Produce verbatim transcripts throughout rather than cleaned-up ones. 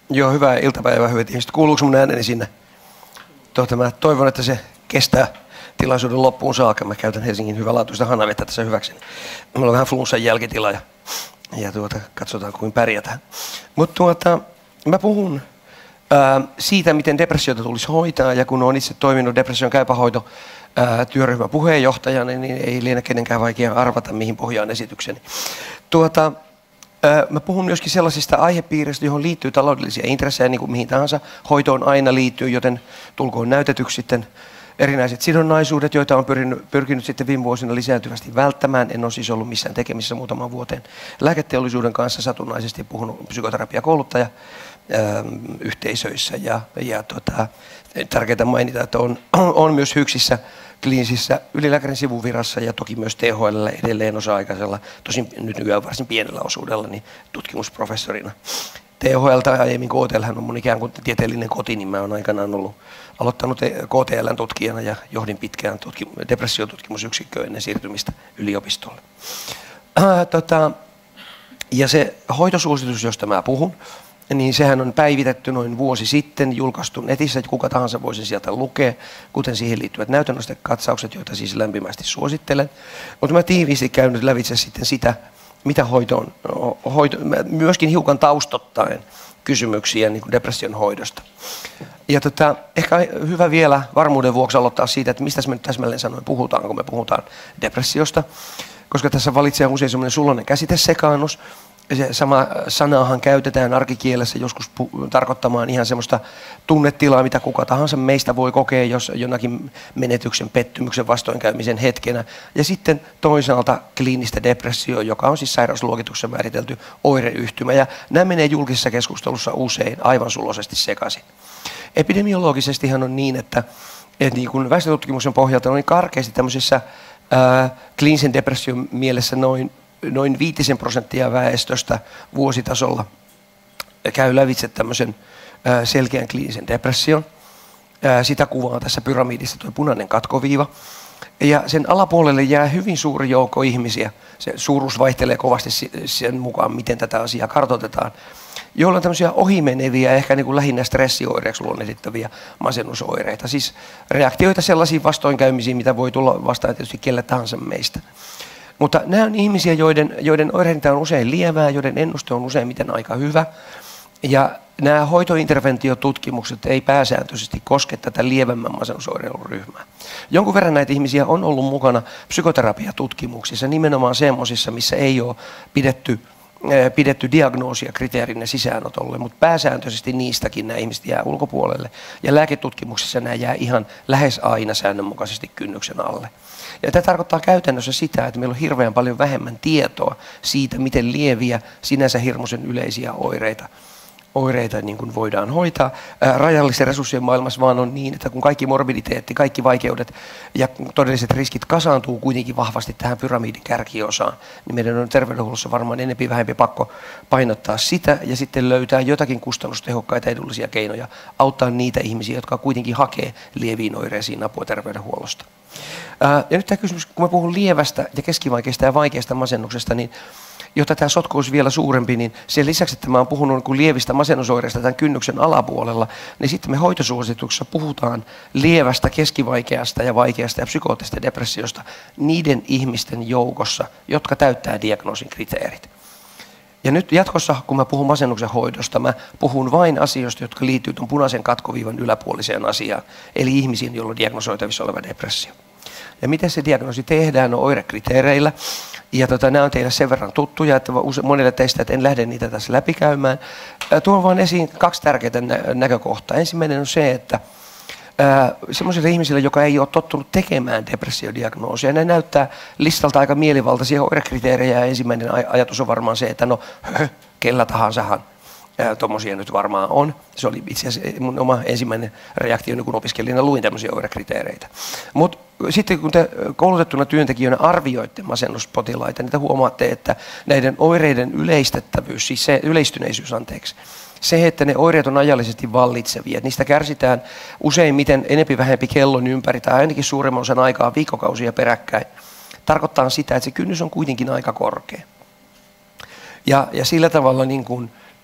Joo, hyvää iltapäivää, hyvät ihmiset. Kuuluuko mun ääneni sinne? Tuota, mä toivon, että se kestää tilaisuuden loppuun saakka. Mä käytän Helsingin hyvälaatuista hanavettä tässä hyväkseni. Meillä on vähän flunssan jälkitila ja, ja tuota, katsotaan, kuinka pärjätään. Mutta tuota, mä puhun ää, siitä, miten depressiota tulisi hoitaa, ja kun olen itse toiminut depression käypähoito ää, työryhmän puheenjohtajana, niin ei liene kenenkään vaikea arvata, mihin pohjaan esitykseni. Tuota, Mä puhun myöskin sellaisista aihepiiristä, johon liittyy taloudellisia intressejä, niin kuin mihin tahansa hoitoon aina liittyy, joten tulkoon näytetyksi sitten erinäiset sidonnaisuudet, joita on pyrkinyt, pyrkinyt sitten viime vuosina lisääntyvästi välttämään. En ole siis ollut missään tekemisissä muutaman vuoteen lääketeollisuuden kanssa, satunnaisesti puhunut psykoterapiakouluttaja yhteisöissä ja, ja tota, tärkeää mainita, että on, on myös hyksissä kliinisissä ylilääkärin sivuvirassa ja toki myös T H L edelleen osa-aikaisella, tosin nyt nykyään varsin pienellä osuudella, niin tutkimusprofessorina. T H L tai aiemmin K T L on mun ikään kuin tieteellinen koti, niin mä oon aikanaan ollut aloittanut K T L:n tutkijana ja johdin pitkään tutkim- depressiotutkimusyksikköä ennen siirtymistä yliopistolle. Äh, tota, ja se hoitosuositus, josta mä puhun, niin sehän on päivitetty noin vuosi sitten, julkaistu netissä, että kuka tahansa voisi sieltä lukea, kuten siihen liittyvät näytännöstekatsaukset, joita siis lämpimästi suosittelen. Mutta mä tiiviisti käyn nyt lävitse sitten sitä, mitä hoito on, hoito, myöskin hiukan taustottaen kysymyksiä niin kuin depression hoidosta. Ja tota, ehkä hyvä vielä varmuuden vuoksi aloittaa siitä, että mistä me nyt täsmälleen sanoen puhutaan, kun me puhutaan depressiosta, koska tässä valitsee usein semmoinen suloinen käsitesekaannus. Se sama sanaahan käytetään arkikielessä joskus tarkoittamaan ihan semmoista tunnetilaa, mitä kuka tahansa meistä voi kokea jos jonakin menetyksen, pettymyksen, vastoinkäymisen hetkenä. Ja sitten toisaalta kliinistä depressio, joka on siis sairausluokituksessa määritelty oireyhtymä. Ja nämä menee julkisessa keskustelussa usein aivan suloisesti sekaisin. Epidemiologisestihan on niin, että, että niin kuin väestötutkimuksen pohjalta noin karkeasti tämmöisessä ää, kliinisen depression mielessä noin noin viitisen prosenttia väestöstä vuositasolla käy lävitse tämmöisen selkeän kliinisen depression. Sitä kuvaa tässä pyramidissa tuo punainen katkoviiva. Ja sen alapuolelle jää hyvin suuri joukko ihmisiä. Se suuruus vaihtelee kovasti sen mukaan, miten tätä asiaa kartoitetaan. Joilla on tämmöisiä ohimeneviä, ehkä niin kuin lähinnä stressioireiksi luonnehdittavia masennusoireita. Siis reaktioita sellaisiin vastoinkäymisiin, mitä voi tulla vastaan tietysti kelle tahansa meistä. Mutta nämä on ihmisiä, joiden, joiden oireita on usein lievää, joiden ennuste on useimmiten aika hyvä. Ja nämä hoitointerventiotutkimukset ei pääsääntöisesti koske tätä lievemmän masennusoireilun ryhmää. Jonkun verran näitä ihmisiä on ollut mukana psykoterapiatutkimuksissa, nimenomaan semmoisissa, missä ei ole pidetty, pidetty diagnoosia kriteerinä sisäänotolle, mutta pääsääntöisesti niistäkin nämä ihmiset jää ulkopuolelle. Ja lääketutkimuksissa nämä jää ihan lähes aina säännönmukaisesti kynnyksen alle. Ja tämä tarkoittaa käytännössä sitä, että meillä on hirveän paljon vähemmän tietoa siitä, miten lieviä, sinänsä hirmuisen yleisiä oireita, oireita niin kuin voidaan hoitaa. Ää, rajallisten resurssien maailmassa vaan on niin, että kun kaikki morbiditeetti, kaikki vaikeudet ja todelliset riskit kasaantuu kuitenkin vahvasti tähän pyramidin kärkiosaan, niin meidän on terveydenhuollossa varmaan enempi vähempi pakko painottaa sitä ja sitten löytää jotakin kustannustehokkaita edullisia keinoja auttaa niitä ihmisiä, jotka kuitenkin hakee lieviin oireisiin apua terveydenhuollosta. Ja nyt tämä kysymys, kun mä puhun lievästä ja keskivaikeasta ja vaikeasta masennuksesta, niin jotta tämä sotku olisi vielä suurempi, niin sen lisäksi, että mä oon puhunut niin lievistä masennusoireista tämän kynnyksen alapuolella, niin sitten me hoitosuosituksessa puhutaan lievästä, keskivaikeasta ja vaikeasta ja psykoottisesta depressiosta niiden ihmisten joukossa, jotka täyttää diagnoosin kriteerit. Ja nyt jatkossa, kun mä puhun masennuksen hoidosta, mä puhun vain asioista, jotka liittyy tuon punaisen katkoviivan yläpuoliseen asiaan, eli ihmisiin, joilla on diagnosoitavissa oleva depressio. Ja miten se diagnoosi tehdään on oirekriteereillä. Ja tota, nämä on teille sen verran tuttuja, että monille teistä, että en lähde niitä tässä läpikäymään. Tuon vaan esiin kaksi tärkeää nä- näkökohtaa. Ensimmäinen on se, että semmoisille ihmisille, joka ei ole tottunut tekemään depressiodiagnoosia, ne näyttää listalta aika mielivaltaisia oirekriteerejä. Ja ensimmäinen aj- ajatus on varmaan se, että no, höh, kellä tahansahan tuommoisia nyt varmaan on. Se oli itse asiassa mun oma ensimmäinen reaktio, kun opiskelijana luin tämmöisiä oirekriteereitä. Mutta sitten kun te koulutettuna työntekijöinä arvioitte masennuspotilaita, niin te huomaatte, että näiden oireiden yleistettävyys, siis se yleistyneisyys, anteeksi, se, että ne oireet on ajallisesti vallitsevia, että niistä kärsitään useimmiten enempi vähempi kellon ympäri tai ainakin suuremman osan aikaa viikkokausia peräkkäin, tarkoittaa sitä, että se kynnys on kuitenkin aika korkea. Ja, ja sillä tavalla niin kuin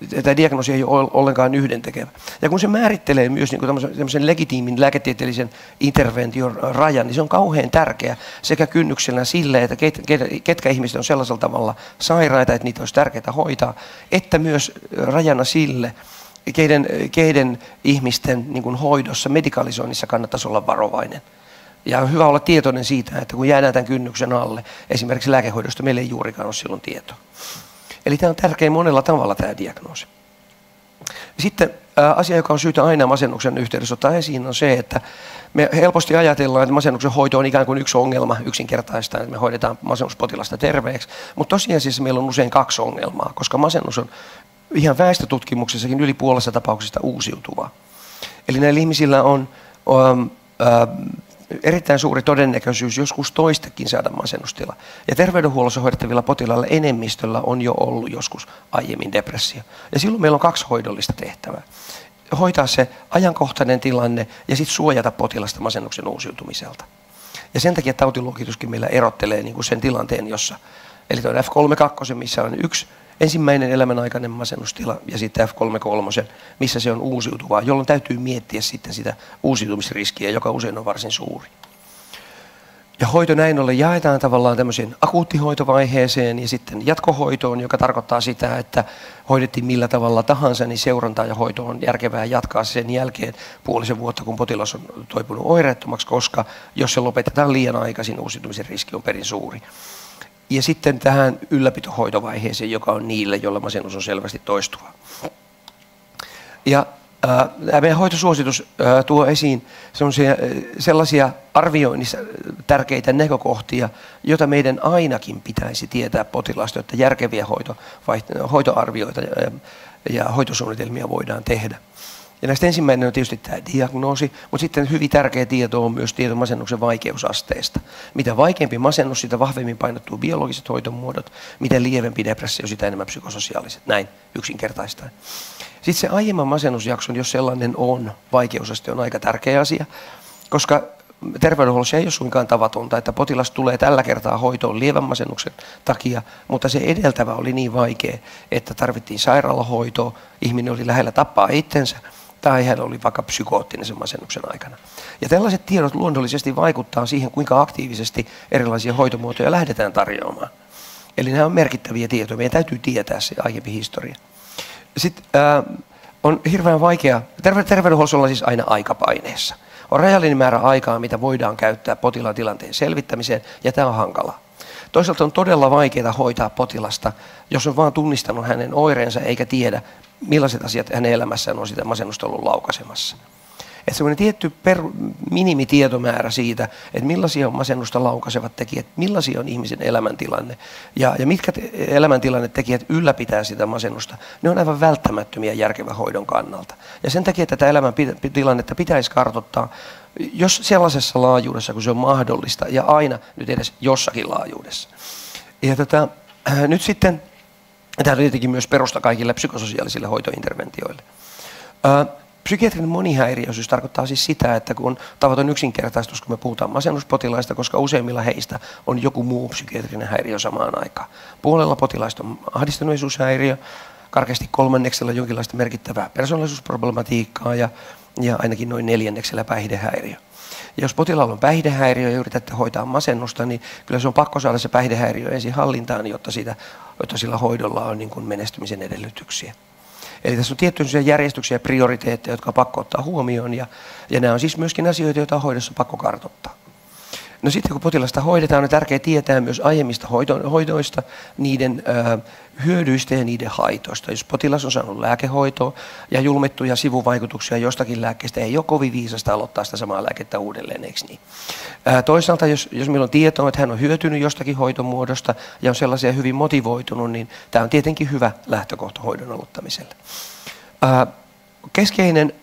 tämä diagnoosi ei ole ollenkaan yhdentekevä. Ja kun se määrittelee myös niin tämmöisen legitiimin lääketieteellisen intervention rajan, niin se on kauhean tärkeä sekä kynnyksenä sille, että ket, ket, ketkä ihmiset on sellaisella tavalla sairaita, että niitä olisi tärkeää hoitaa, että myös rajana sille, keiden, keiden ihmisten niin kuin hoidossa, medikalisoinnissa kannattaisi olla varovainen. Ja on hyvä olla tietoinen siitä, että kun jäädään tämän kynnyksen alle, esimerkiksi lääkehoidosta meillä ei juurikaan ole silloin tietoa. Eli tämä on tärkeä monella tavalla tämä diagnoosi. Sitten ää, asia, joka on syytä aina masennuksen yhteydessä ottaa esiin, on se, että me helposti ajatellaan, että masennuksen hoito on ikään kuin yksi ongelma yksinkertaista, että me hoidetaan masennuspotilasta terveeksi. Mutta tosiasiassa meillä on usein kaksi ongelmaa, koska masennus on ihan väestötutkimuksessakin yli puolessa tapauksista uusiutuvaa. Eli näillä ihmisillä on um, uh, erittäin suuri todennäköisyys joskus toistakin saada masennustila. Ja terveydenhuollossa hoidettavilla potilailla enemmistöllä on jo ollut joskus aiemmin depressio. Ja silloin meillä on kaksi hoidollista tehtävää. Hoitaa se ajankohtainen tilanne ja sitten suojata potilasta masennuksen uusiutumiselta. Ja sen takia tautiluokituskin meillä erottelee niin kuin sen tilanteen, jossa, eli tuo F kolme kaksi, missä on yksi ensimmäinen elämänaikainen masennustila ja sitten F kolme kolme, missä se on uusiutuvaa, jolloin täytyy miettiä sitten sitä uusiutumisriskiä, joka usein on varsin suuri. Ja hoito näin ollen jaetaan tavallaan tämmöiseen akuuttihoitovaiheeseen ja sitten jatkohoitoon, joka tarkoittaa sitä, että hoidettiin millä tavalla tahansa, niin seurantaa ja hoito on järkevää jatkaa sen jälkeen puolisen vuotta, kun potilas on toipunut oireettomaksi, koska jos se lopetetaan liian aikaisin, uusiutumisen riski on perin suuri. Ja sitten tähän ylläpitohoitovaiheeseen, joka on niille, joilla masennus on selvästi toistuva. Ja äh, tämä meidän hoitosuositus äh, tuo esiin sellaisia, sellaisia arvioinnissa tärkeitä näkökohtia, joita meidän ainakin pitäisi tietää potilaasta, jotta järkeviä hoito, hoitoarvioita ja, ja hoitosuunnitelmia voidaan tehdä. Ja näistä ensimmäinen on tietysti tämä diagnoosi, mutta sitten hyvin tärkeä tieto on myös tieto masennuksen vaikeusasteesta. Mitä vaikeampi masennus, sitä vahvemmin painottuu biologiset hoitomuodot, mitä lievempi depressio, sitä enemmän psykososiaaliset, näin yksinkertaistaan. Sitten se aiemman masennusjakson, jos sellainen on, vaikeusaste on aika tärkeä asia, koska terveydenhuollossa ei ole suinkaan tavatonta, että potilas tulee tällä kertaa hoitoon lievän masennuksen takia, mutta se edeltävä oli niin vaikea, että tarvittiin sairaalahoitoa, ihminen oli lähellä tappaa itsensä, tai hän oli vaikka psykoottinen sen masennuksen aikana. Ja tällaiset tiedot luonnollisesti vaikuttaa siihen, kuinka aktiivisesti erilaisia hoitomuotoja lähdetään tarjoamaan. Eli nämä on merkittäviä tietoja. Meidän täytyy tietää se aiempi historia. Sitten äh, on hirveän vaikea, terve, terveydenhuollossa ollaan siis aina aikapaineessa. On rajallinen määrä aikaa, mitä voidaan käyttää potilaan tilanteen selvittämiseen, ja tämä on hankalaa. Toisaalta on todella vaikeaa hoitaa potilasta, jos on vaan tunnistanut hänen oireensa eikä tiedä, millaiset asiat hänen elämässään on sitä masennusta ollut laukaisemassa. Että semmoinen tietty per, minimitietomäärä siitä, että millaisia on masennusta laukaisevat tekijät, millaisia on ihmisen elämäntilanne ja, ja mitkä te, elämäntilannetekijät ylläpitää sitä masennusta, ne on aivan välttämättömiä järkevän hoidon kannalta. Ja sen takia tätä elämäntilannetta pitäisi kartoittaa, jos sellaisessa laajuudessa, kun se on mahdollista, ja aina nyt edes jossakin laajuudessa. Ja tota, äh, nyt sitten, tämä on tietenkin myös perusta kaikille psykososiaalisille hoitointerventioille. Äh, Psykiatrinen monihäiriöisyys tarkoittaa siis sitä, että kun tavaton yksinkertaistus, kun me puhutaan masennuspotilaista, koska useimmilla heistä on joku muu psykiatrinen häiriö samaan aikaan. Puolella potilaista on ahdistuneisuushäiriö, karkeasti kolmanneksella jonkinlaista merkittävää persoonallisuusproblematiikkaa ja, ja ainakin noin neljänneksellä päihdehäiriö. Ja jos potilaalla on päihdehäiriö ja yritätte hoitaa masennusta, niin kyllä se on pakko saada se päihdehäiriö ensin hallintaan, jotta, siitä, jotta sillä hoidolla on niin kuin menestymisen edellytyksiä. Eli tässä on tiettyjä järjestyksiä ja prioriteetteja, jotka on pakko ottaa huomioon, ja, ja nämä on siis myöskin asioita, joita on hoidossa pakko kartoittaa. No sitten kun potilasta hoidetaan, on tärkeää tietää myös aiemmista hoito, hoidoista, niiden ö, hyödyistä ja niiden haitoista. Jos potilas on saanut lääkehoitoa ja julmettuja sivuvaikutuksia jostakin lääkkeestä, ei ole kovin viisasta aloittaa sitä samaa lääkettä uudelleen, eikö niin? Ö, toisaalta, jos, jos meillä on tietoa, että hän on hyötynyt jostakin hoitomuodosta ja on sellaisia hyvin motivoitunut, niin tämä on tietenkin hyvä lähtökohta hoidon aloittamiselle. Ö, keskeinen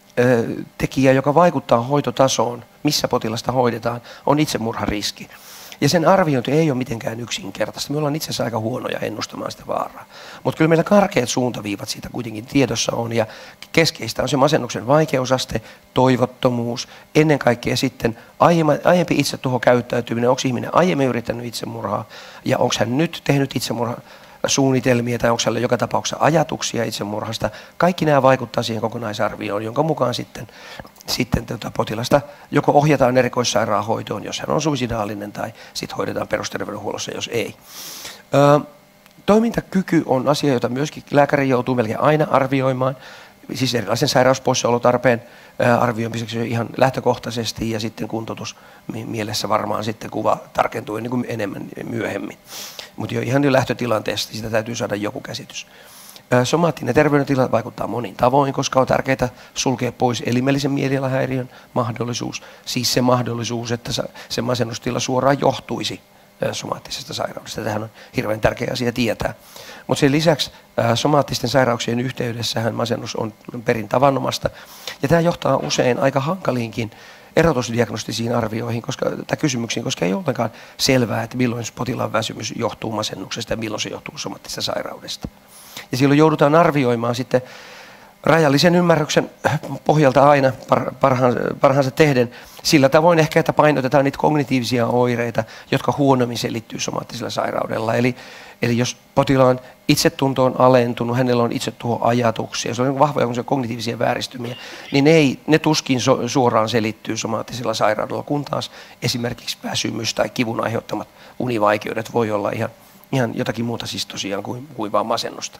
tekijä, joka vaikuttaa hoitotasoon, missä potilasta hoidetaan, on itsemurhariski. Ja sen arviointi ei ole mitenkään yksinkertaista. Me ollaan itse asiassa aika huonoja ennustamaan sitä vaaraa. Mutta kyllä meillä karkeat suuntaviivat siitä kuitenkin tiedossa on. Ja keskeistä on se masennuksen vaikeusaste, toivottomuus, ennen kaikkea sitten aiempi itsetuhokäyttäytyminen. Onko ihminen aiemmin yrittänyt itsemurhaa ja onko hän nyt tehnyt itsemurhaa? suunnitelmia tai onko siellä joka tapauksessa ajatuksia itsemurhasta. Kaikki nämä vaikuttaa siihen kokonaisarvioon, jonka mukaan sitten, sitten tota potilasta joko ohjataan erikoissairaanhoitoon, jos hän on suicidaalinen, tai sitten hoidetaan perusterveydenhuollossa, jos ei. Ö, toimintakyky on asia, jota myöskin lääkäri joutuu melkein aina arvioimaan, siis erilaisen sairauspoissaolotarpeen arvioimiseksi ihan lähtökohtaisesti ja sitten kuntoutus mielessä varmaan sitten kuva tarkentuu niin kuin enemmän myöhemmin. Mutta jo ihan jo lähtötilanteesta sitä täytyy saada joku käsitys. Somaattinen terveydentila vaikuttaa monin tavoin, koska on tärkeää sulkea pois elimellisen mielialahäiriön mahdollisuus, siis se mahdollisuus, että se masennustila suoraan johtuisi somaattisesta sairaudesta. Tämähän on hirveän tärkeä asia tietää. Mutta sen lisäksi ää, somaattisten sairauksien yhteydessähän masennus on perin tavanomasta. Ja tämä johtaa usein aika hankaliinkin erotusdiagnostisiin arvioihin, koska, tai kysymyksiin, koska ei ole ollenkaan selvää, että milloin potilaan väsymys johtuu masennuksesta ja milloin se johtuu somaattisesta sairaudesta. Ja silloin joudutaan arvioimaan sitten rajallisen ymmärryksen pohjalta aina parhaansa, parhaansa tehden sillä tavoin ehkä, että painotetaan niitä kognitiivisia oireita, jotka huonommin selittyy somaattisella sairaudella. Eli, eli jos potilaan itsetunto on alentunut, hänellä on itsetuhoajatuksia, se on vahvoja kognitiivisia vääristymiä, niin ne, ei, ne tuskin so, suoraan selittyy somaattisella sairaudella, kun taas esimerkiksi väsymys tai kivun aiheuttamat univaikeudet voi olla ihan, ihan jotakin muuta siis tosiaan kuin, kuin vaan masennusta.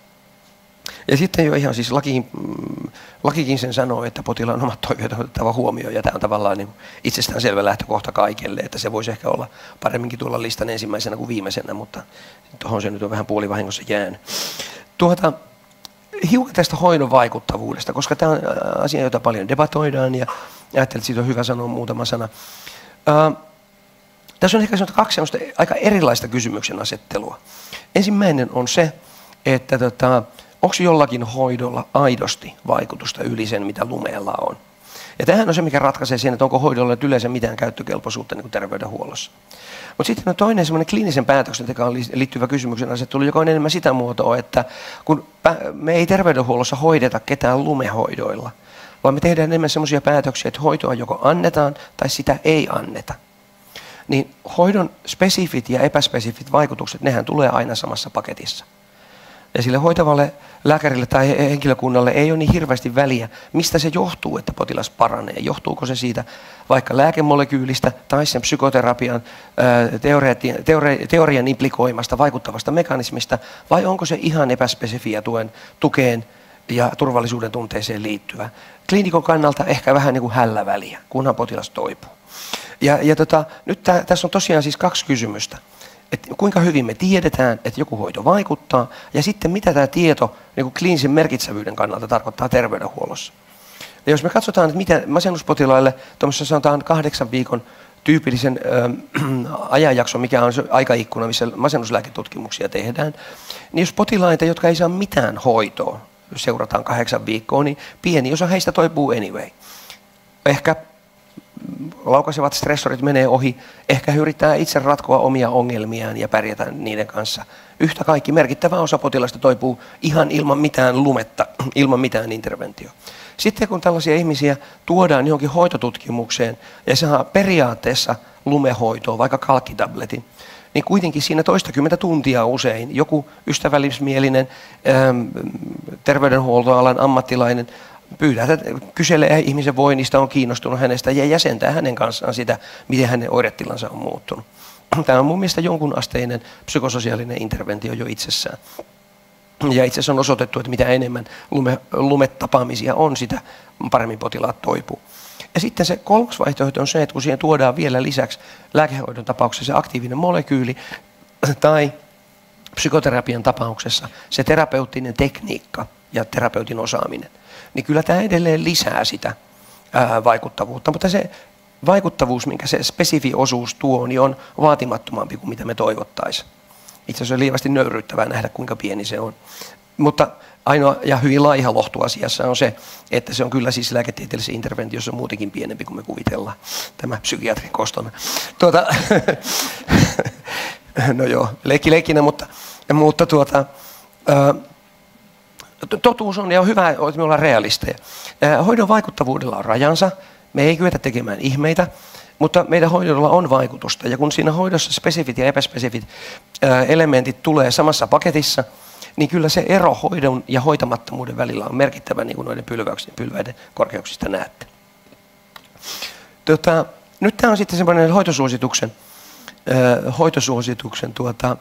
Ja sitten jo ihan siis lakikin, lakikin sen sanoo, että potilaan omat toiveet on otettava huomioon, ja tämä on tavallaan niin itsestäänselvä lähtökohta kaikille, että se voisi ehkä olla paremminkin tuolla listan ensimmäisenä kuin viimeisenä, mutta tuohon se nyt on vähän puolivahingossa jäänyt. Tuota, hiukan tästä hoidon vaikuttavuudesta, koska tämä on asia, jota paljon debatoidaan, ja ajattelin, että siitä on hyvä sanoa muutama sana. Uh, tässä on ehkä kaksi aika erilaista kysymyksen asettelua. Ensimmäinen on se, että tota, onko jollakin hoidolla aidosti vaikutusta yli sen, mitä Lumella on. Ja tämähän on se, mikä ratkaisee sen, että onko hoidolla yleensä mitään käyttökelpoisuutta niin kuin terveydenhuollossa. Mutta sitten on toinen semmoinen kliinisen päätöksentekoon liittyvä kysymyksen asettelu, joka on enemmän sitä muotoa, että kun me ei terveydenhuollossa hoideta ketään lumehoidoilla, vaan me tehdään enemmän semmoisia päätöksiä, että hoitoa joko annetaan tai sitä ei anneta. Niin hoidon spesifit ja epäspesifit vaikutukset, nehän tulee aina samassa paketissa. Ja sille hoitavalle lääkärille tai henkilökunnalle ei ole niin hirveästi väliä, mistä se johtuu, että potilas paranee. Johtuuko se siitä vaikka lääkemolekyylistä tai sen psykoterapian teori- teorian implikoimasta vaikuttavasta mekanismista, vai onko se ihan epäspesifiä tuen, tukeen ja turvallisuuden tunteeseen liittyvä. Kliinikon kannalta ehkä vähän niin kuin hällä väliä, kunhan potilas toipuu. Ja, ja tota, nyt tää, tässä on tosiaan siis kaksi kysymystä. Että kuinka hyvin me tiedetään, että joku hoito vaikuttaa, ja sitten mitä tämä tieto niin kuin kliinisen merkitsevyyden kannalta tarkoittaa terveydenhuollossa. Ja jos me katsotaan, että mitä masennuspotilaille tuollaisessa sanotaan kahdeksan viikon tyypillisen äh, ajanjakso, mikä on se aikaikkuna, missä masennuslääketutkimuksia tehdään, niin jos potilaita, jotka ei saa mitään hoitoa, seurataan kahdeksan viikkoa, niin pieni osa heistä toipuu anyway. Ehkä laukaisevat stressorit menee ohi, ehkä he yrittää itse ratkoa omia ongelmiaan ja pärjätä niiden kanssa. Yhtä kaikki merkittävä osa potilasta toipuu ihan ilman mitään lumetta, ilman mitään interventiota. Sitten kun tällaisia ihmisiä tuodaan johonkin hoitotutkimukseen ja saa periaatteessa lumehoitoa, vaikka kalkkitabletin, niin kuitenkin siinä toistakymmentä tuntia usein joku ystävällismielinen ähm, terveydenhuoltoalan ammattilainen pyydää, kyselee ihmisen voinnista, on kiinnostunut hänestä ja jäsentää hänen kanssaan sitä, miten hänen oiretilansa on muuttunut. Tämä on mun mielestä jonkun asteinen psykososiaalinen interventio jo itsessään. Ja itse asiassa on osoitettu, että mitä enemmän lume, lumetapaamisia on, sitä paremmin potilaat toipuu. Ja sitten se kolmas vaihtoehto on se, että kun siihen tuodaan vielä lisäksi lääkehoidon tapauksessa se aktiivinen molekyyli tai psykoterapian tapauksessa se terapeuttinen tekniikka ja terapeutin osaaminen, niin kyllä tämä edelleen lisää sitä ää, vaikuttavuutta, mutta se vaikuttavuus, minkä se spesifi osuus tuo, niin on vaatimattomampi kuin mitä me toivottaisiin. Itse asiassa on lievästi nöyryyttävää nähdä, kuinka pieni se on. Mutta ainoa ja hyvin laiha lohtu asiassa on se, että se on kyllä siis lääketieteellisessä interventiossa muutenkin pienempi kuin me kuvitellaan. Tämä psykiatrin kostona. Tuota, no joo, leikki leikkinä, mutta, mutta tuota, ää, totuus on, ja on hyvä, että me ollaan realisteja. Hoidon vaikuttavuudella on rajansa, me ei kyetä tekemään ihmeitä, Mutta meidän hoidolla on vaikutusta, ja kun siinä hoidossa spesifit ja epäspesifit ää, elementit tulee samassa paketissa, niin kyllä se ero hoidon ja hoitamattomuuden välillä on merkittävä, niin kuin noiden pylväiden korkeuksista näette. Tota, nyt tämä on sitten semmoinen hoitosuosituksen, ää, hoitosuosituksen tuota,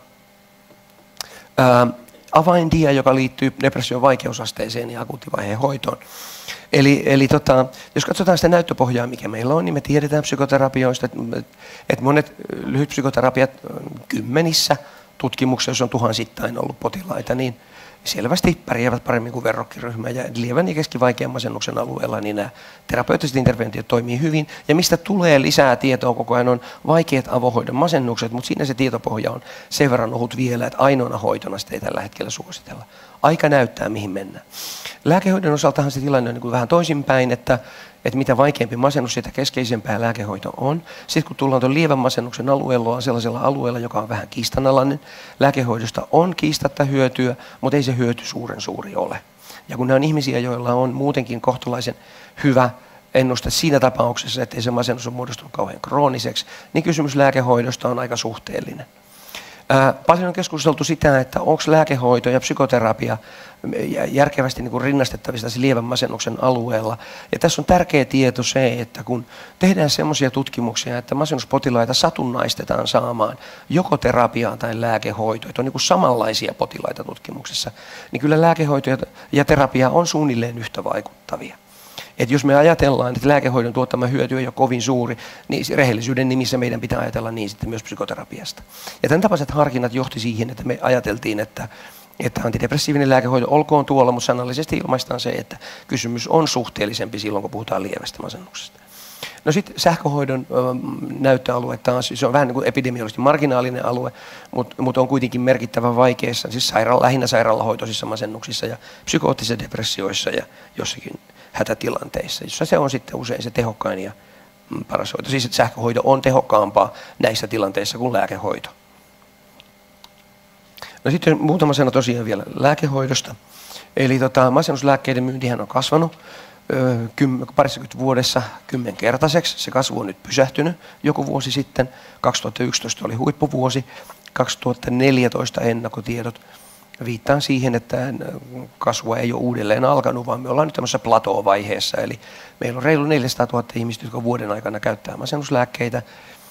ää, avaindia, joka liittyy depression vaikeusasteeseen ja akuuttivaiheen hoitoon. Eli, eli tota, jos katsotaan sitä näyttöpohjaa, mikä meillä on, niin me tiedetään psykoterapioista, että, että monet lyhytpsykoterapiat kymmenissä tutkimuksissa, jos on tuhansittain ollut potilaita, niin selvästi pärjäävät paremmin kuin verrokkiryhmä. Ja lievän ja keskivaikean masennuksen alueella niin nämä terapeuttiset interventiot toimii hyvin. Ja mistä tulee lisää tietoa koko ajan on vaikeat avohoidon masennukset, mutta siinä se tietopohja on sen verran ohut vielä, että ainoana hoitona sitä ei tällä hetkellä suositella. Aika näyttää, mihin mennään. Lääkehoidon osaltahan se tilanne on niin kuin vähän toisinpäin, että, että mitä vaikeampi masennus, sitä keskeisempää lääkehoito on. Sitten kun tullaan tuon lievän masennuksen alueella, on sellaisella alueella, joka on vähän kiistanalainen, lääkehoidosta on kiistatta hyötyä, mutta ei se hyöty suuren suuri ole. Ja kun nämä on ihmisiä, joilla on muutenkin kohtalaisen hyvä ennuste siinä tapauksessa, että ei se masennus ole muodostunut kauhean krooniseksi, niin kysymys lääkehoidosta on aika suhteellinen. Ää, paljon on keskusteltu sitä, että onko lääkehoito ja psykoterapia järkevästi niin kuin rinnastettavista lievän masennuksen alueella. Ja tässä on tärkeä tieto se, että kun tehdään semmoisia tutkimuksia, että masennuspotilaita satunnaistetaan saamaan joko terapiaa tai lääkehoitoa, että on niin kuin samanlaisia potilaita tutkimuksessa, niin kyllä lääkehoito ja terapia on suunnilleen yhtä vaikuttavia. Että jos me ajatellaan, että lääkehoidon tuottama hyöty ei ole kovin suuri, niin rehellisyyden nimissä meidän pitää ajatella niin sitten myös psykoterapiasta. Ja tämän tapaiset harkinnat johti siihen, että me ajateltiin, että, että antidepressiivinen lääkehoito olkoon tuolla, mutta sanallisesti ilmaistaan se, että kysymys on suhteellisempi silloin, kun puhutaan lievästä masennuksesta. No sitten sähköhoidon ö, näyttöalue taas, se on vähän niin kuin epidemiologisesti marginaalinen alue, mutta, mutta on kuitenkin merkittävän vaikeissa, siis sairaala, lähinnä sairaalahoitoisissa masennuksissa ja psykoottisissa depressioissa ja jossakin hätätilanteissa, jossa se on sitten usein se tehokkain ja paras hoito. Siis että sähköhoito on tehokkaampaa näissä tilanteissa kuin lääkehoito. No sitten muutama sana tosiaan vielä lääkehoidosta. Eli tota, masennuslääkkeiden myyntihän on kasvanut ö, kym, parissakymmentä vuodessa kymmenkertaiseksi. Se kasvu on nyt pysähtynyt joku vuosi sitten. kaksituhattayksitoista oli huippuvuosi, kaksituhattaneljätoista ennakkotiedot. Viittaan siihen, että kasvua ei ole uudelleen alkanut, vaan me ollaan nyt tämmöisessä plateau-vaiheessa. Eli meillä on reilu neljäsataatuhatta ihmistä, jotka vuoden aikana käyttää masennuslääkkeitä.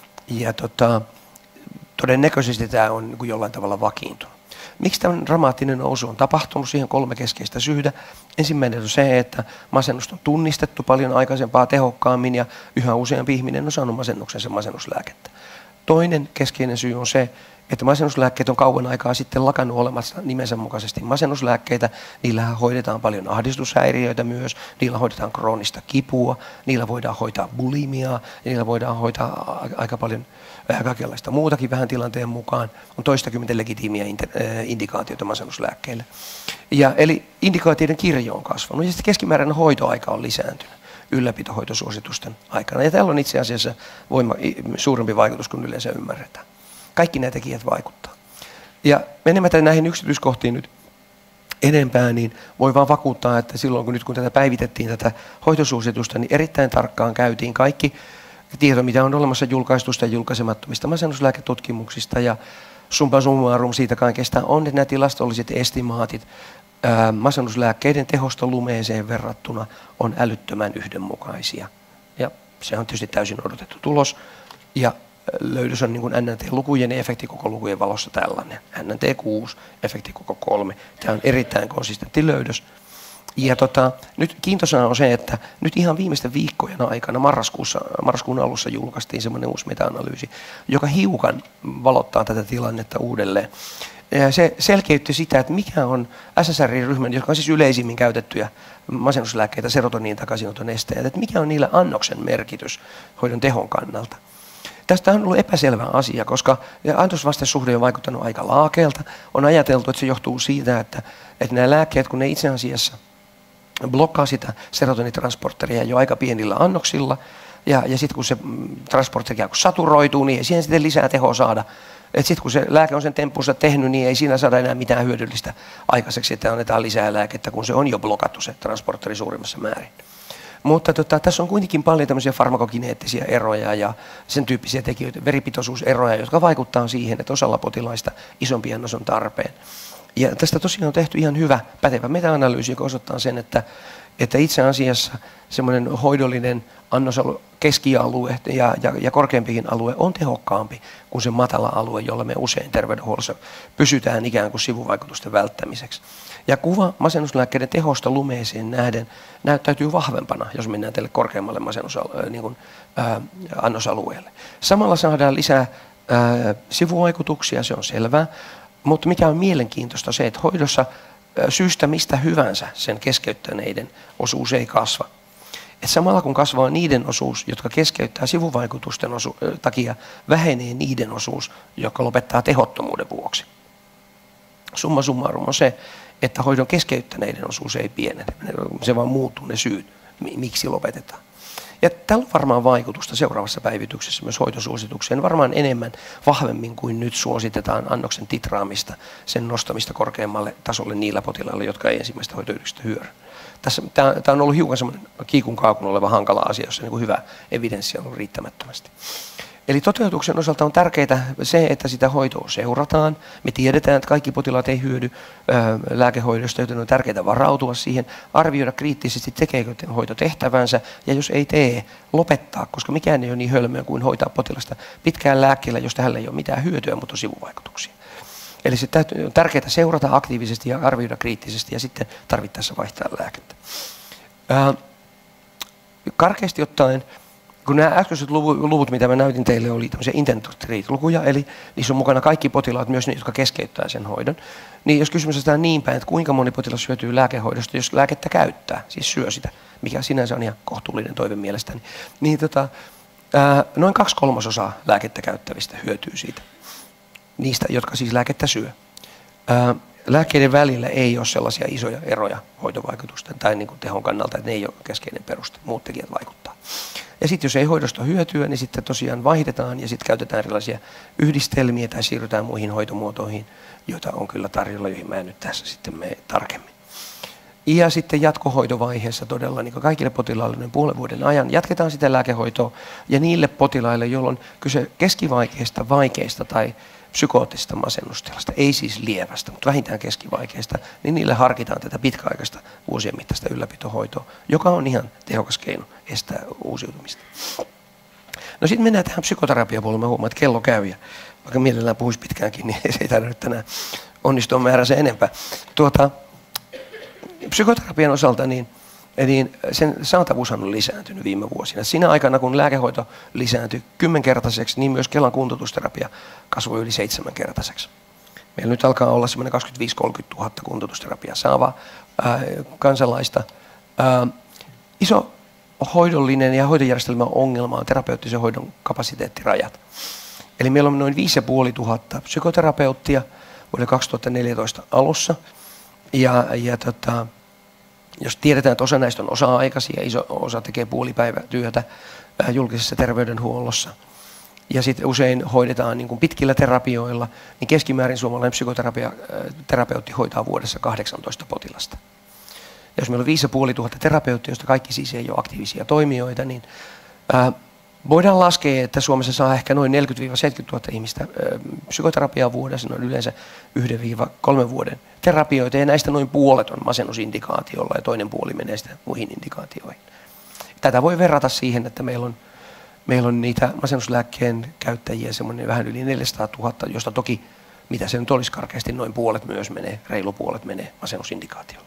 Ja tota, todennäköisesti tämä on niin kuin jollain tavalla vakiintunut. Miksi tämmöinen dramaattinen nousu on tapahtunut? Siihen kolme keskeistä syytä. Ensimmäinen on se, että masennusta on tunnistettu paljon aikaisempaa tehokkaammin ja yhä useampi ihminen on saanut masennuksensa masennuslääkettä. Toinen keskeinen syy on se, että masennuslääkkeet on kauan aikaa sitten lakannut olemassa nimensä mukaisesti masennuslääkkeitä. Niillähän hoidetaan paljon ahdistushäiriöitä myös, niillä hoidetaan kroonista kipua, niillä voidaan hoitaa bulimiaa, niillä voidaan hoitaa aika paljon kaikenlaista muutakin vähän tilanteen mukaan. On toistakymmentä legitiimiä indikaatioita masennuslääkkeille. Ja, eli indikaatioiden kirjo on kasvanut ja sitten keskimääräinen hoitoaika on lisääntynyt ylläpitohoitosuositusten aikana. Ja tällä on itse asiassa voima, suurempi vaikutus kuin yleensä ymmärretään. Kaikki nämä tekijät vaikuttaa. Ja menemättä näihin yksityiskohtiin nyt enempää, niin voi vaan vakuuttaa, että silloin kun nyt kun tätä päivitettiin tätä hoitosuositusta, niin erittäin tarkkaan käytiin kaikki tieto, mitä on olemassa julkaistusta ja julkaisemattomista masennuslääketutkimuksista ja summa summarum siitä kaikesta on, että nämä tilastolliset estimaatit ää, masennuslääkkeiden tehosta lumeeseen verrattuna on älyttömän yhdenmukaisia. Ja se on tietysti täysin odotettu tulos. Ja löydös on niin kuin N N T-lukujen ja efektikokolukujen valossa tällainen. N N T kuusi, efektikoko kolme. Tämä on erittäin konsistentti löydös. Ja tota, nyt kiintoisaa on se, että nyt ihan viimeisten viikkojen aikana marraskuussa, marraskuun alussa julkaistiin semmoinen uusi meta-analyysi, joka hiukan valottaa tätä tilannetta uudelleen. Ja se selkeytti sitä, että mikä on S S R I-ryhmän, joka on siis yleisimmin käytettyjä masennuslääkkeitä, serotoniin takaisinoton esteet, että mikä on niillä annoksen merkitys hoidon tehon kannalta. Tästä on ollut epäselvä asia, koska antosvastesuhde on vaikuttanut aika laakeelta. On ajateltu, että se johtuu siitä, että, että nämä lääkkeet, kun ne itse asiassa blokkaa sitä serotonitransporteria jo aika pienillä annoksilla, ja, ja sitten kun se transporteri ikään kuin saturoituu, niin ei siihen sitten lisää tehoa saada. Sitten kun se lääke on sen temppunsa tehnyt, niin ei siinä saada enää mitään hyödyllistä aikaiseksi, että annetaan lisää lääkettä, kun se on jo blokattu se transporteri suurimmassa määrin. Mutta tota, tässä on kuitenkin paljon tämmöisiä farmakokineettisiä eroja ja sen tyyppisiä tekijöitä, veripitoisuuseroja, jotka vaikuttaa siihen, että osalla potilaista isompi annos on tarpeen. Ja tästä tosiaan on tehty ihan hyvä, pätevä meta-analyysi, joka osoittaa sen, että, että itse asiassa semmoinen hoidollinen annosalue, keskialue ja, ja, ja korkeampikin alue on tehokkaampi kuin se matala alue, jolla me usein terveydenhuollossa pysytään ikään kuin sivuvaikutusten välttämiseksi. Ja kuva masennuslääkkeiden tehosta lumeeseen nähden näyttäytyy vahvempana, jos mennään tälle korkeammalle masennusalueelle, niin kuin, ää, annosalueelle. Samalla saadaan lisää ää, sivuvaikutuksia, se on selvää, mutta mikä on mielenkiintoista se, että hoidossa ää, syystä mistä hyvänsä sen keskeyttäneiden osuus ei kasva. Et samalla kun kasvaa niiden osuus, jotka keskeyttää sivuvaikutusten osu- takia, vähenee niiden osuus, joka lopettaa tehottomuuden vuoksi. Summa summarum on se, että hoidon keskeyttäneiden osuus ei pienene. Se vaan muuttuu ne syyt, miksi lopetetaan. Ja tällä on varmaan vaikutusta seuraavassa päivityksessä myös hoitosuositukseen varmaan enemmän, vahvemmin kuin nyt suositetaan annoksen titraamista, sen nostamista korkeammalle tasolle niillä potilailla, jotka ei ensimmäistä hoitoyhdistyksestä hyödy. Tässä, tämä on ollut hiukan semmoinen kiikun kaakun oleva hankala asia, jossa niin kuin hyvä evidenssi on ollut riittämättömästi. Eli toteutuksen osalta on tärkeää se, että sitä hoitoa seurataan. Me tiedetään, että kaikki potilaat ei hyödy ää, lääkehoidosta, joten on tärkeää varautua siihen, arvioida kriittisesti, tekeekö hoito tehtävänsä, ja jos ei tee, lopettaa, koska mikään ei ole niin hölmöä kuin hoitaa potilasta pitkään lääkkeellä, josta hänellä ei ole mitään hyötyä, mutta on sivuvaikutuksia. Eli se on tärkeää seurata aktiivisesti ja arvioida kriittisesti, ja sitten tarvittaessa vaihtaa lääkettä. Ää, karkeasti ottaen, kun nämä äskeiset luvut, mitä mä näytin teille, oli tämmöisiä intent to treat-lukuja, eli niissä on mukana kaikki potilaat, myös ne, jotka keskeyttää sen hoidon. Niin jos kysymys on niin päin, että kuinka moni potilas hyötyy lääkehoidosta, jos lääkettä käyttää, siis syö sitä, mikä sinänsä on ihan kohtuullinen toive mielestäni, niin tota, ää, noin kaksi kolmasosaa lääkettä käyttävistä hyötyy siitä, niistä, jotka siis lääkettä syö. Ää, lääkkeiden välillä ei ole sellaisia isoja eroja hoitovaikutusten tai niin kuin tehon kannalta, että ne ei ole keskeinen peruste, muut tekijät vaikuttaa. Ja sitten jos ei hoidosta hyötyä, niin sitten tosiaan vaihdetaan ja sitten käytetään erilaisia yhdistelmiä tai siirrytään muihin hoitomuotoihin, joita on kyllä tarjolla, joihin mä en nyt tässä sitten mene tarkemmin. Ja sitten jatkohoitovaiheessa todella niin kaikille potilaille noin puolen vuoden ajan jatketaan sitä lääkehoitoa ja niille potilaille, joilla on kyse keskivaikeista, vaikeista tai psykoottisesta masennustilasta, ei siis lievästä, mutta vähintään keskivaikeista, niin niille harkitaan tätä pitkäaikaista vuosien mittaista ylläpitohoitoa, joka on ihan tehokas keino estää uusiutumista. No sitten mennään tähän psykoterapiapuolelle. Mä huomaan, että kello käy ja vaikka mielellään puhuisi pitkäänkin, niin se ei taida nyt tänään onnistua määränsä enempää. Tuota, psykoterapian osalta niin, niin sen saatavuushan on lisääntynyt viime vuosina. Siinä aikana, kun lääkehoito lisääntyi kymmenkertaiseksi, niin myös Kelan kuntoutusterapia kasvoi yli seitsemänkertaiseksi. Meillä nyt alkaa olla semmoinen kaksikymmentäviisi kolmekymmentä tuhatta kuntoutusterapia saavaa ää, kansalaista. Ää, iso hoidollinen ja hoitojärjestelmän ongelma on terapeuttisen hoidon kapasiteettirajat. Eli meillä on noin viisi tuhatta viisisataa psykoterapeuttia vuoden kaksituhattaneljätoista alussa. Ja, ja tota, jos tiedetään, että osa näistä on osa-aikaisia, iso osa tekee puolipäivätyötä ää, julkisessa terveydenhuollossa, ja sitten usein hoidetaan niin kuin pitkillä terapioilla, niin keskimäärin suomalainen psykoterapeutti hoitaa vuodessa kahdeksantoista potilasta. Ja jos meillä on viisi tuhatta viisisataa terapeuttia, joista kaikki siis ei ole aktiivisia toimijoita, niin ää, voidaan laskea, että Suomessa saa ehkä noin neljäkymmentä seitsemänkymmentätuhatta ihmistä ää, psykoterapiaa vuodessa, noin yleensä yhden kolmen vuoden terapioita, ja näistä noin puolet on masennusindikaatiolla ja toinen puoli menee sitten muihin indikaatioihin. Tätä voi verrata siihen, että meillä on, meillä on niitä masennuslääkkeen käyttäjiä semmoinen vähän yli neljäsataatuhatta, josta toki, mitä se nyt olisi karkeasti, noin puolet myös menee, reilu puolet menee masennusindikaatiolla.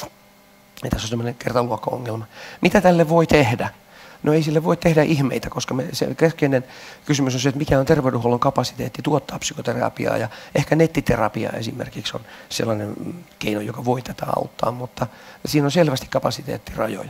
Ja tässä on semmoinen kertaluokka-ongelma. Mitä tälle voi tehdä? No ei sille voi tehdä ihmeitä, koska me, se keskeinen kysymys on se, että mikä on terveydenhuollon kapasiteetti tuottaa psykoterapiaa, ja ehkä nettiterapia esimerkiksi on sellainen keino, joka voi tätä auttaa, mutta siinä on selvästi kapasiteettirajoja.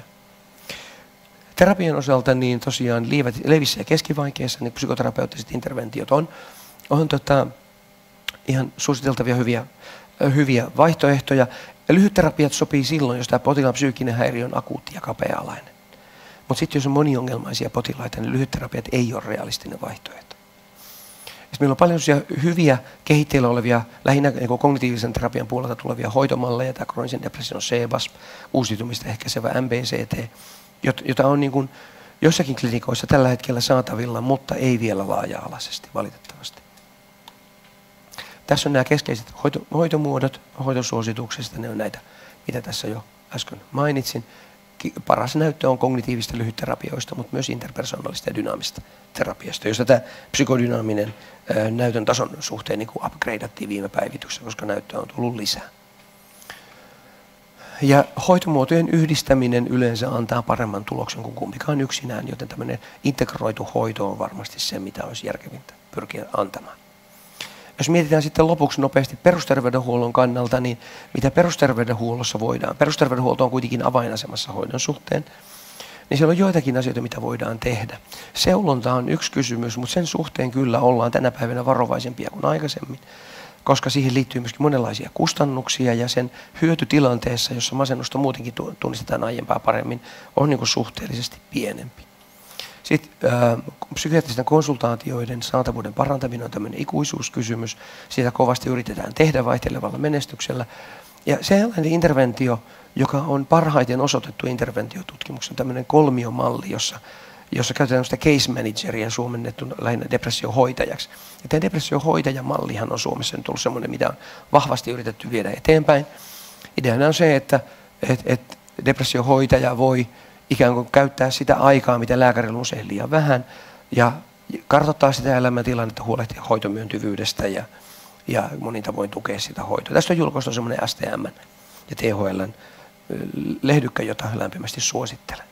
Terapian osalta niin tosiaan levissä ja keskivaikeissa niin psykoterapeuttiset interventiot on, on tota, ihan suositeltavia hyviä, hyviä vaihtoehtoja. Ja lyhytterapiat sopii silloin, jos tämä potilaan psyykkinen häiriö on akuutti ja kapea-alainen. Mutta sitten jos on moniongelmaisia potilaita, niin lyhytterapiat ei ole realistinen vaihtoehto. Ja meillä on paljon hyviä kehitteillä olevia, lähinnä niin kognitiivisen terapian puolelta tulevia hoitomalleja, tämä kroonisen depression C B A S, uusiutumista ehkäisevä M B C T, jota on niin kuin jossakin klinikoissa tällä hetkellä saatavilla, mutta ei vielä laaja-alaisesti valitettavasti. Tässä on nämä keskeiset hoito, hoitomuodot, hoitosuosituksista, ne on näitä, mitä tässä jo äsken mainitsin. Paras näyttö on kognitiivista lyhytterapioista, mutta myös interpersonaalista ja dynaamista terapiasta, josta tämä psykodynaaminen ää, näytön tason suhteen niin kuin upgradeattiin viime päivityksessä, koska näyttöä on tullut lisää. Ja hoitomuotojen yhdistäminen yleensä antaa paremman tuloksen kuin kumpikaan yksinään, joten tämmöinen integroitu hoito on varmasti se, mitä olisi järkevintä pyrkiä antamaan. Jos mietitään sitten lopuksi nopeasti perusterveydenhuollon kannalta, niin mitä perusterveydenhuollossa voidaan. Perusterveydenhuolto on kuitenkin avainasemassa hoidon suhteen, niin siellä on joitakin asioita, mitä voidaan tehdä. Seulonta on yksi kysymys, mutta sen suhteen kyllä ollaan tänä päivänä varovaisempia kuin aikaisemmin, koska siihen liittyy myöskin monenlaisia kustannuksia ja sen hyötytilanteessa, jossa masennusta muutenkin tunnistetaan aiempaa paremmin, on niin kuin suhteellisesti pienempi. Sitten äh, psykiatristen konsultaatioiden saatavuuden parantaminen on tämmöinen ikuisuuskysymys. Sitä kovasti yritetään tehdä vaihtelevalla menestyksellä. Ja sellainen interventio, joka on parhaiten osoitettu interventiotutkimuksen, tämmöinen kolmiomalli, jossa, jossa käytetään sitä case manageria suomennettu lähinnä depressiohoitajaksi. Ja tämä depressiohoitajamallihan on Suomessa nyt ollut semmoinen, mitä on vahvasti yritetty viedä eteenpäin. Ideana on se, että et, et depressiohoitaja voi ikään kuin käyttää sitä aikaa, mitä lääkärillä on usein liian vähän, ja kartoittaa sitä elämäntilannetta, huolehtia hoitomyöntyvyydestä ja, ja monin tavoin tukea sitä hoitoa. Tästä on julkaistu semmoinen S T M ja T H L:n lehdykkä, jota lämpimästi suosittelen.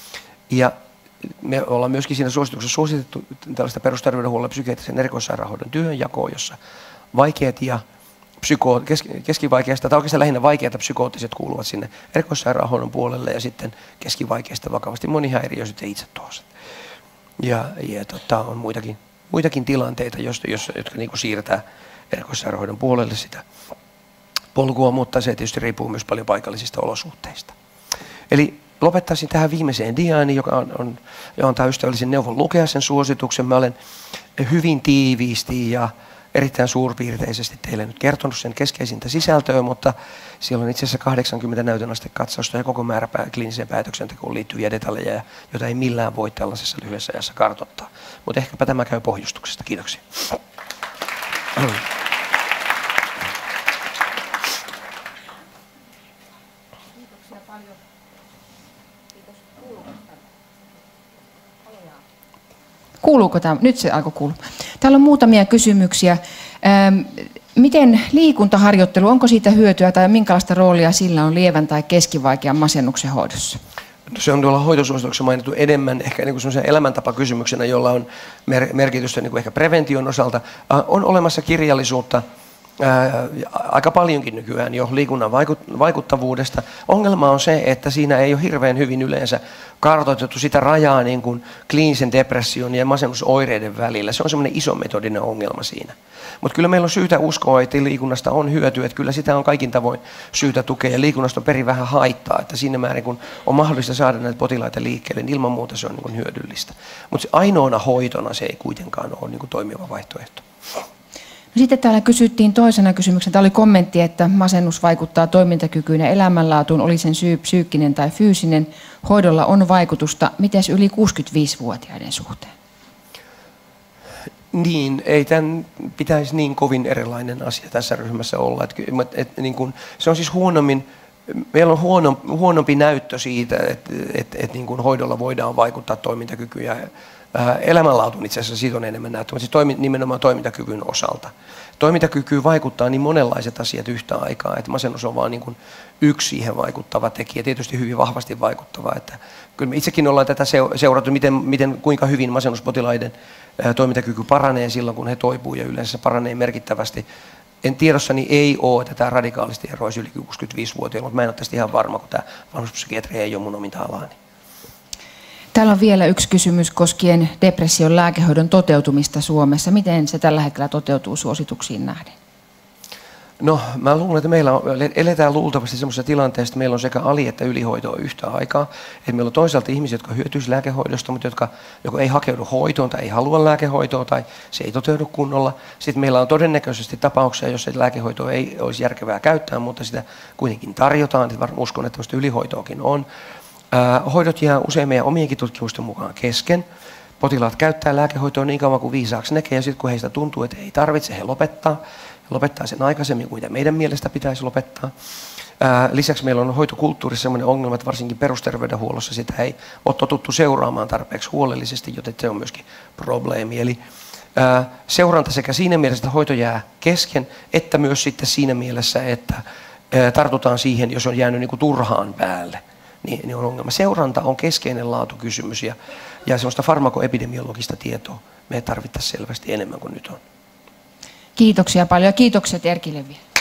Ja me ollaan myöskin siinä suosituksessa suositettu tällaista perusterveydenhuollon psykiatrisen erikoissairaanhoidon työnjakoa, jossa vaikeat ja Psyko, kes, keskivaikeasta, tai oikeastaan lähinnä vaikeat psykoottiset kuuluvat sinne erikoissairaanhoidon puolelle ja sitten keskivaikeista vakavasti monihäiriöiset ja itsetoiset. Ja, ja tota, on muitakin, muitakin tilanteita, josta, jos, jotka niin kuin siirtää erikoissairaanhoidon puolelle sitä polkua, mutta se tietysti riippuu myös paljon paikallisista olosuhteista. Eli lopettaisin tähän viimeiseen diaani, joka on, on, ja antaa ystävällisen neuvon lukea sen suosituksen. Mä olen hyvin tiiviisti ja erittäin suurpiirteisesti teille nyt kertonut sen keskeisintä sisältöä, mutta siellä on itse asiassa kahdeksankymmentä näytönastekatsausta ja koko määrä kliiniseen päätöksentekoon liittyviä detaljeja, joita ei millään voi tällaisessa lyhyessä ajassa kartoittaa. Mutta ehkäpä tämä käy pohjustuksesta. Kiitoksia. Kiitoksia paljon. Kiitos. Kuuluuko tämä? Nyt se alkoi kuulua. Täällä on muutamia kysymyksiä. Miten liikuntaharjoittelu, onko siitä hyötyä tai minkälaista roolia sillä on lievän tai keskivaikean masennuksen hoidossa? Se on tuolla hoitosuosituksessa mainittu enemmän ehkä niin kuin elämäntapakysymyksenä, jolla on merkitystä niin kuin ehkä prevention osalta. On olemassa kirjallisuutta ää, aika paljonkin nykyään jo liikunnan vaikuttavuudesta. Ongelma on se, että siinä ei ole hirveän hyvin yleensä kartoitettu sitä rajaa niin kuin kliinisen depression ja masennusoireiden välillä. Se on semmoinen iso metodinen ongelma siinä. Mutta kyllä meillä on syytä uskoa, että liikunnasta on hyötyä, että kyllä sitä on kaikin tavoin syytä tukea ja liikunnasta on perin vähän haittaa, että siinä määrin kun on mahdollista saada näitä potilaita liikkeelle, niin ilman muuta se on niin kuin hyödyllistä. Mutta ainoana hoitona se ei kuitenkaan ole niin kuin toimiva vaihtoehto. No sitten täällä kysyttiin toisena kysymyksenä, tämä oli kommentti, että masennus vaikuttaa toimintakykyyn ja elämänlaatuun, oli sen syy psyykkinen tai fyysinen. Hoidolla on vaikutusta. Mites yli kuusikymmentäviisivuotiaiden suhteen? Niin, ei tämän pitäisi niin kovin erilainen asia tässä ryhmässä olla. Et, et, niin kun, se on siis huonommin, meillä on huono, huonompi näyttö siitä, että et, et, niin kun hoidolla voidaan vaikuttaa toimintakykyyn ja elämänlaatuun itse asiassa siitä on enemmän näyttö, mutta siis toimi, nimenomaan toimintakyvyn osalta. Toimintakykyyn vaikuttaa niin monenlaiset asiat yhtä aikaa, että masennus on vain niin kuin yksi siihen vaikuttava tekijä, tietysti hyvin vahvasti vaikuttava. Että kyllä me itsekin ollaan tätä seurattu, miten, miten, kuinka hyvin masennuspotilaiden toimintakyky paranee silloin, kun he toipuu ja yleensä paranee merkittävästi. En tiedossani ei ole, että tämä radikaalisti eroisi yli kuusikymmentäviisivuotiailla, mutta mä en ole tästä ihan varma, kun tämä vanhuspsykiatria ei ole mun ominta alaani. Täällä on vielä yksi kysymys koskien depression lääkehoidon toteutumista Suomessa. Miten se tällä hetkellä toteutuu suosituksiin nähden? No, mä luulen, että meillä on, eletään luultavasti semmoisessa tilanteessa, että meillä on sekä ali- että ylihoitoa yhtä aikaa. Että meillä on toisaalta ihmisiä, jotka hyötyisivät lääkehoidosta, mutta jotka joko ei hakeudu hoitoon tai ei halua lääkehoitoa tai se ei toteudu kunnolla. Sitten meillä on todennäköisesti tapauksia, joissa lääkehoitoa ei olisi järkevää käyttää, mutta sitä kuitenkin tarjotaan. Uskon, että tämmöistä ylihoitoakin on. Hoidot jää usein meidän omienkin tutkimusten mukaan kesken. Potilaat käyttää lääkehoitoa niin kauan kuin viisaaksi näkee, ja sitten kun heistä tuntuu, että ei tarvitse, he lopettaa. He lopettaa sen aikaisemmin kuin mitä meidän mielestä pitäisi lopettaa. Lisäksi meillä on hoitokulttuurissa sellainen ongelma, että varsinkin perusterveydenhuollossa sitä ei ole totuttu seuraamaan tarpeeksi huolellisesti, joten se on myöskin probleemi. Eli seuranta sekä siinä mielessä, että hoito jää kesken, että myös sitten siinä mielessä, että tartutaan siihen, jos on jäänyt niin kuin turhaan päälle, niin, niin on ongelma. Seuranta on keskeinen laatukysymys, ja, ja sellaista farmakoepidemiologista tietoa me tarvittaisiin selvästi enemmän kuin nyt on. Kiitoksia paljon ja kiitokset Erkille vielä.